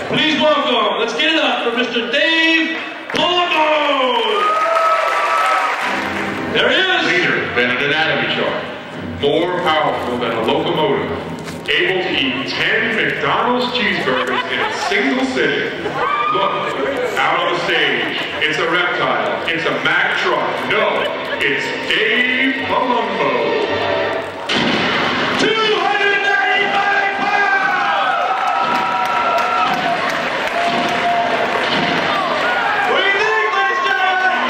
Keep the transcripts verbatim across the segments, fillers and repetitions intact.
Please welcome, let's get it up for Mister Dave Palumbo! There he is! Leaner than an anatomy chart. More powerful than a locomotive. Able to eat ten McDonald's cheeseburgers in a single sitting. Look, out on the stage, it's a reptile, it's a Mack truck. No, it's Dave Palumbo. two hundred ninety-five pounds! What do you think, ladies and gentlemen?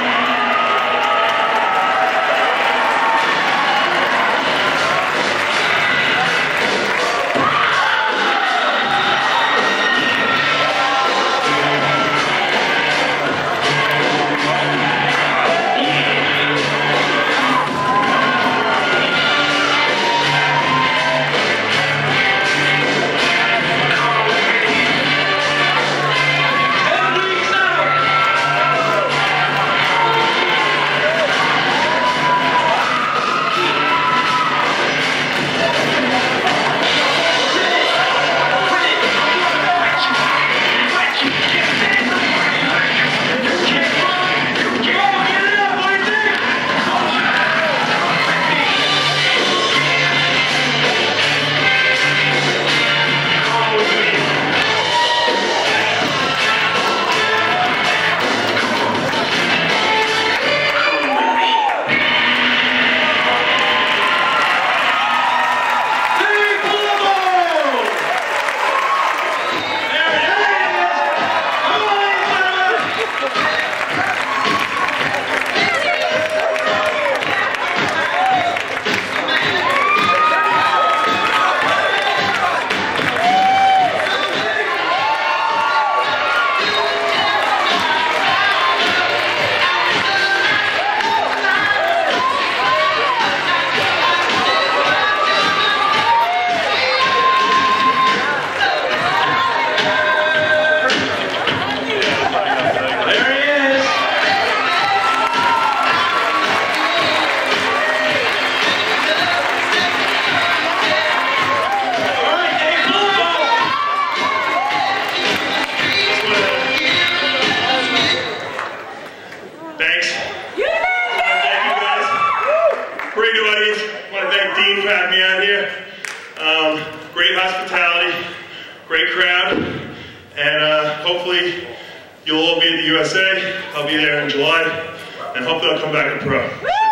Thanks. Thank you guys. Great audience. I want to thank Dean for having me out here. Um, great hospitality, great crowd, and uh, hopefully you'll all be at the U S A. I'll be there in July, and hopefully I'll come back a pro.